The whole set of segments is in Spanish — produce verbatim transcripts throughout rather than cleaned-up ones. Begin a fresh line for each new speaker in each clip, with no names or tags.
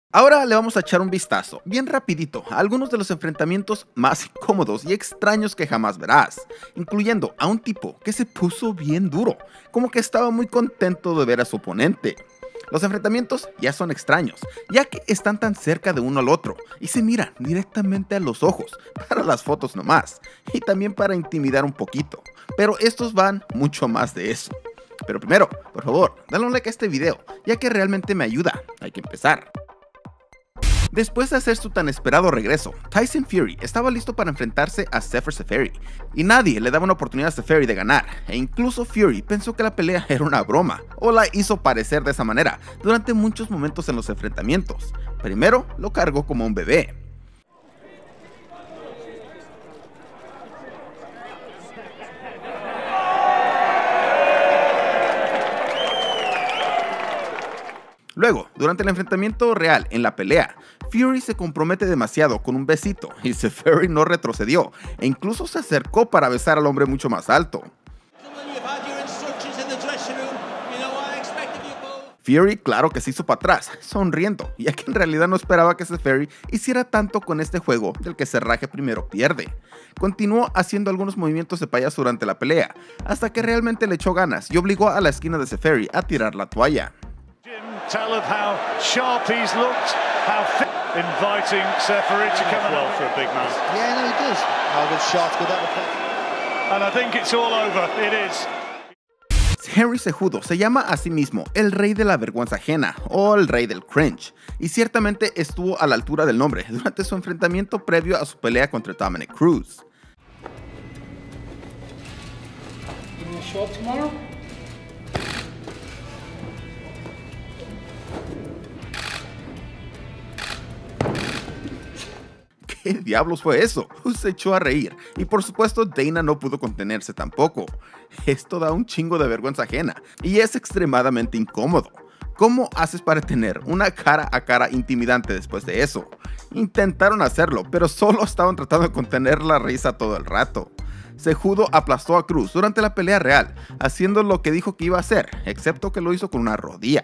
Ahora le vamos a echar un vistazo, bien rapidito, a algunos de los enfrentamientos más incómodos y extraños que jamás verás, incluyendo a un tipo que se puso bien duro, como que estaba muy contento de ver a su oponente. Los enfrentamientos ya son extraños, ya que están tan cerca de uno al otro y se miran directamente a los ojos, para las fotos nomás, y también para intimidar un poquito, pero estos van mucho más de eso. Pero primero, por favor, dale un like a este video, ya que realmente me ayuda. Hay que empezar. Después de hacer su tan esperado regreso, Tyson Fury estaba listo para enfrentarse a Sefer Seferi, y nadie le daba una oportunidad a Seferi de ganar, e incluso Fury pensó que la pelea era una broma, o la hizo parecer de esa manera durante muchos momentos en los enfrentamientos. Primero lo cargó como un bebé. Luego, durante el enfrentamiento real en la pelea, Fury se compromete demasiado con un besito y Seferi no retrocedió e incluso se acercó para besar al hombre mucho más alto. Fury claro que se hizo para atrás, sonriendo, ya que en realidad no esperaba que Seferi hiciera tanto con este juego del que se raje primero pierde. Continuó haciendo algunos movimientos de payaso durante la pelea, hasta que realmente le echó ganas y obligó a la esquina de Seferi a tirar la toalla.
Tell of how sharp he's looked, how fit, inviting Seferi to come well for a big man.
Yeah, no, he does. How good shots, good that effect.
And I think it's all over. It is.
Henry Cejudo se llama a sí mismo el rey de la vergüenza ajena o el rey del cringe, y ciertamente estuvo a la altura del nombre durante su enfrentamiento previo a su pelea contra Dominick Cruz. ¿Qué diablos fue eso? Se echó a reír, y por supuesto Dana no pudo contenerse tampoco. Esto da un chingo de vergüenza ajena, y es extremadamente incómodo. ¿Cómo haces para tener una cara a cara intimidante después de eso? Intentaron hacerlo, pero solo estaban tratando de contener la risa todo el rato. Cejudo aplastó a Cruz durante la pelea real, haciendo lo que dijo que iba a hacer, excepto que lo hizo con una rodilla.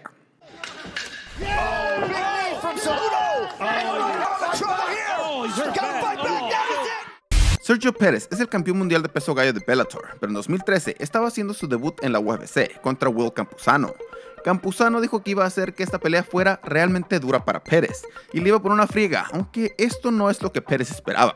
Sergio Pérez es el campeón mundial de peso gallo de Bellator, pero en dos mil trece estaba haciendo su debut en la U F C contra Will Campuzano. Campuzano dijo que iba a hacer que esta pelea fuera realmente dura para Pérez, y le iba a poner una friega, aunque esto no es lo que Pérez esperaba.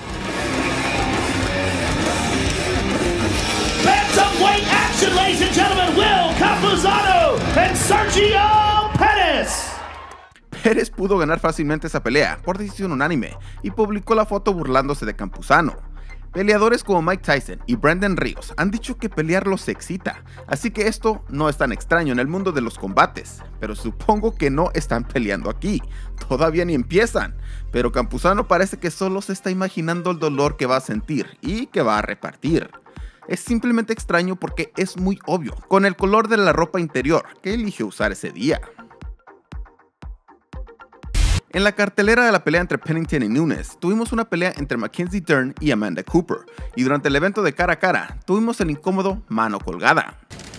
Bantamweight action, ladies and gentlemen, Will Campuzano and Sergio Pérez.
Pérez pudo ganar fácilmente esa pelea por decisión unánime y publicó la foto burlándose de Campuzano. Peleadores como Mike Tyson y Brandon Ríos han dicho que pelear los excita, así que esto no es tan extraño en el mundo de los combates, pero supongo que no están peleando aquí, todavía ni empiezan, pero Campuzano parece que solo se está imaginando el dolor que va a sentir y que va a repartir. Es simplemente extraño porque es muy obvio, con el color de la ropa interior que eligió usar ese día. En la cartelera de la pelea entre Pennington y Nunes, tuvimos una pelea entre Mackenzie Dern y Amanda Cooper, y durante el evento de cara a cara, tuvimos el incómodo mano colgada.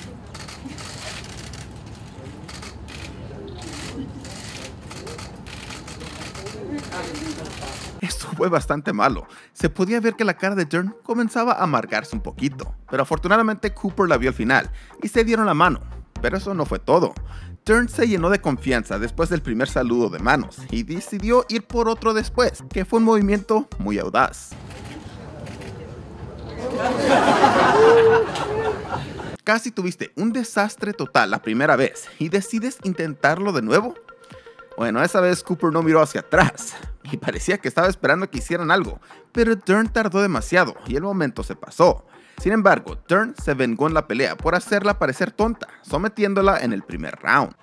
Esto fue bastante malo, se podía ver que la cara de Dern comenzaba a amargarse un poquito, pero afortunadamente Cooper la vio al final, y se dieron la mano. Pero eso no fue todo. Dern se llenó de confianza después del primer saludo de manos y decidió ir por otro después, que fue un movimiento muy audaz. Casi tuviste un desastre total la primera vez y decides intentarlo de nuevo. Bueno, esa vez Cooper no miró hacia atrás y parecía que estaba esperando que hicieran algo, pero Dern tardó demasiado y el momento se pasó. Sin embargo, Dern se vengó en la pelea por hacerla parecer tonta, sometiéndola en el primer round.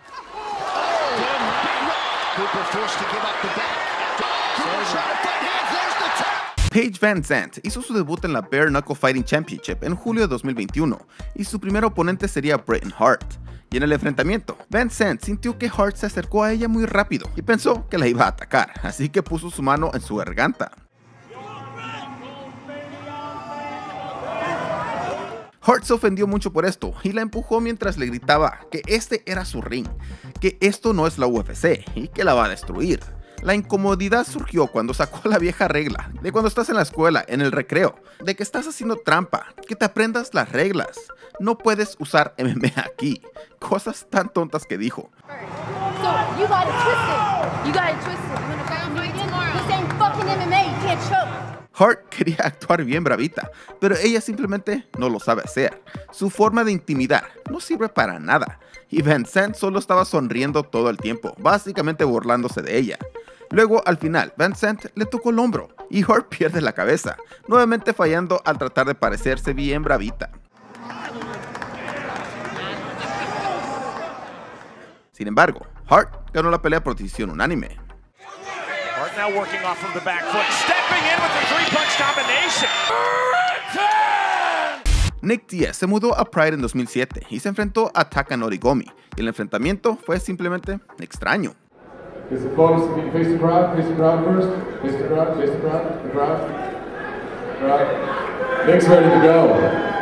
Paige VanZant hizo su debut en la Bare Knuckle Fighting Championship en julio de dos mil veintiuno, y su primer oponente sería Bretton Hart. Y en el enfrentamiento, VanZant sintió que Hart se acercó a ella muy rápido y pensó que la iba a atacar, así que puso su mano en su garganta. Hart se ofendió mucho por esto y la empujó mientras le gritaba que este era su ring, que esto no es la U F C y que la va a destruir. La incomodidad surgió cuando sacó la vieja regla de cuando estás en la escuela, en el recreo, de que estás haciendo trampa, que te aprendas las reglas. No puedes usar M M A aquí. Cosas tan tontas que dijo.
So, you got it twisted. You got it twisted. You wanna fight me again? This ain't fucking M M A. You can't choke.
Hart quería actuar bien bravita, pero ella simplemente no lo sabe hacer. Su forma de intimidar no sirve para nada, y Vincent solo estaba sonriendo todo el tiempo, básicamente burlándose de ella. Luego, al final, Vincent le tocó el hombro, y Hart pierde la cabeza, nuevamente fallando al tratar de parecerse bien bravita. Sin embargo, Hart ganó la pelea por decisión unánime.
Hart now working off of the back foot, stepping in with the three-punch combination.
Nick Diaz se mudó a Pride en dos mil siete y se enfrentó a Takanori Gomi, y el enfrentamiento fue simplemente extraño.
Is the focus to face the crowd, face the crowd first, face the crowd, face the crowd, the crowd, crowd. Nick's ready to go.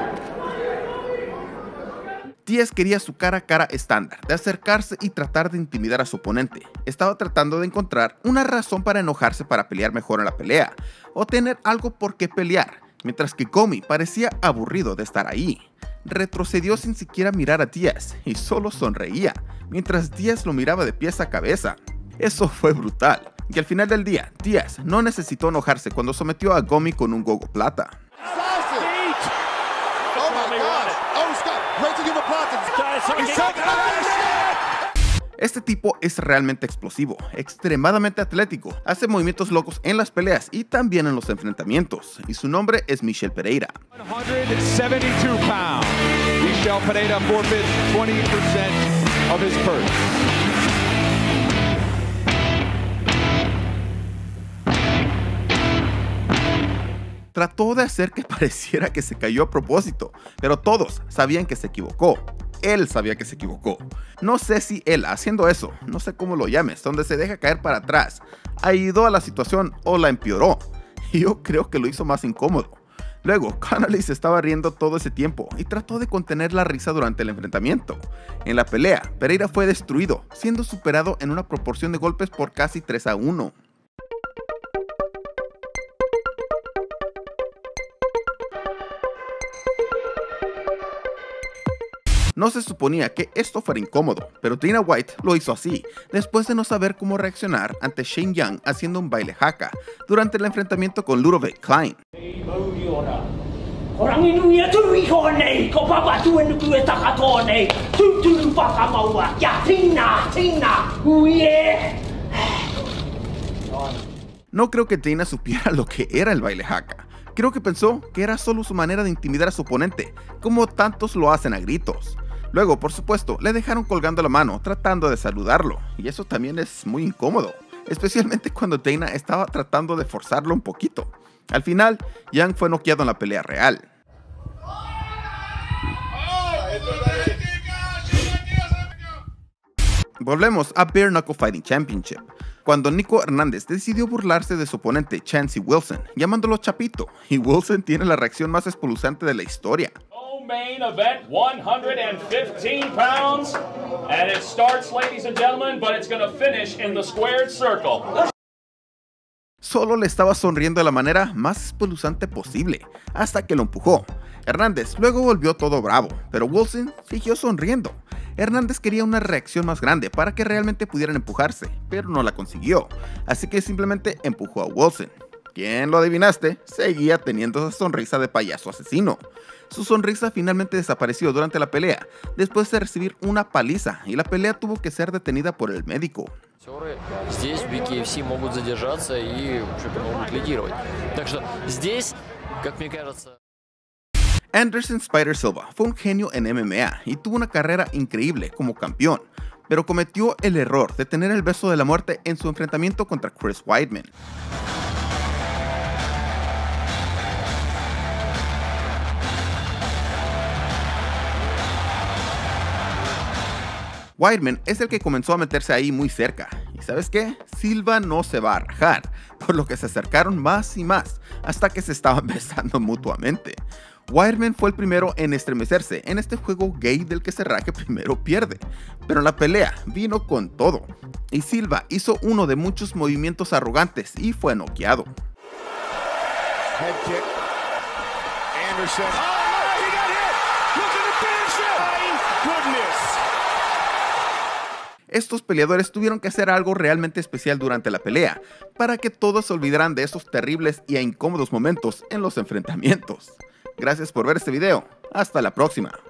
Diaz quería su cara a cara estándar, de acercarse y tratar de intimidar a su oponente. Estaba tratando de encontrar una razón para enojarse para pelear mejor en la pelea, o tener algo por qué pelear, mientras que Gomi parecía aburrido de estar ahí. Retrocedió sin siquiera mirar a Diaz y solo sonreía, mientras Diaz lo miraba de pies a cabeza. Eso fue brutal, y al final del día, Diaz no necesitó enojarse cuando sometió a Gomi con un gogo plata. Este tipo es realmente explosivo, extremadamente atlético, hace movimientos locos en las peleas y también en los enfrentamientos, y su nombre es Michel Pereira.
one seventy-two pounds. Michel Pereira forfeits twenty percent of his purse.
Trató de hacer que pareciera que se cayó a propósito, pero todos sabían que se equivocó. Él sabía que se equivocó. No sé si él, haciendo eso, no sé cómo lo llames, donde se deja caer para atrás, ayudó a la situación o la empeoró. Y yo creo que lo hizo más incómodo. Luego, Connolly se estaba riendo todo ese tiempo y trató de contener la risa durante el enfrentamiento. En la pelea, Pereira fue destruido, siendo superado en una proporción de golpes por casi tres a uno. No se suponía que esto fuera incómodo, pero Dana White lo hizo así, después de no saber cómo reaccionar ante Shane Young haciendo un baile haka durante el enfrentamiento con Ludovic Klein. No creo que Dana supiera lo que era el baile haka. Creo que pensó que era solo su manera de intimidar a su oponente, como tantos lo hacen a gritos. Luego, por supuesto, le dejaron colgando la mano, tratando de saludarlo, y eso también es muy incómodo, especialmente cuando Dana estaba tratando de forzarlo un poquito. Al final, Young fue noqueado en la pelea real. Volvemos a Bare Knuckle Fighting Championship, cuando Nico Hernández decidió burlarse de su oponente Chancey Wilson, llamándolo Chapito, y Wilson tiene la reacción más espeluznante de la historia.
Main event, one fifteen pounds, and it starts, ladies and gentlemen, but it's going to finish in the squared circle.
Solo le estaba sonriendo de la manera más espeluznante posible, hasta que lo empujó. Hernández luego volvió todo bravo, pero Wilson siguió sonriendo. Hernández quería una reacción más grande para que realmente pudieran empujarse, pero no la consiguió, así que simplemente empujó a Wilson. ¿Quién lo adivinaste? Seguía teniendo esa sonrisa de payaso asesino. Su sonrisa finalmente desapareció durante la pelea, después de recibir una paliza, y la pelea tuvo que ser detenida por el médico.
Здесь в би кей эф си могут задержаться и могут лидировать. Так что здесь, как мне кажется...
Anderson Spider Silva fue un genio en M M A y tuvo una carrera increíble como campeón, pero cometió el error de tener el beso de la muerte en su enfrentamiento contra Chris Weidman. Weidman es el que comenzó a meterse ahí muy cerca, y ¿sabes qué? Silva no se va a rajar, por lo que se acercaron más y más, hasta que se estaban besando mutuamente. Wireman fue el primero en estremecerse en este juego gay del que se raje primero pierde, pero la pelea vino con todo, y Silva hizo uno de muchos movimientos arrogantes y fue noqueado.
Head kick. Anderson. Oh, no, he got hit. Look at the finish. My goodness.
Estos peleadores tuvieron que hacer algo realmente especial durante la pelea, para que todos se olvidaran de esos terribles e incómodos momentos en los enfrentamientos. Gracias por ver este video, hasta la próxima.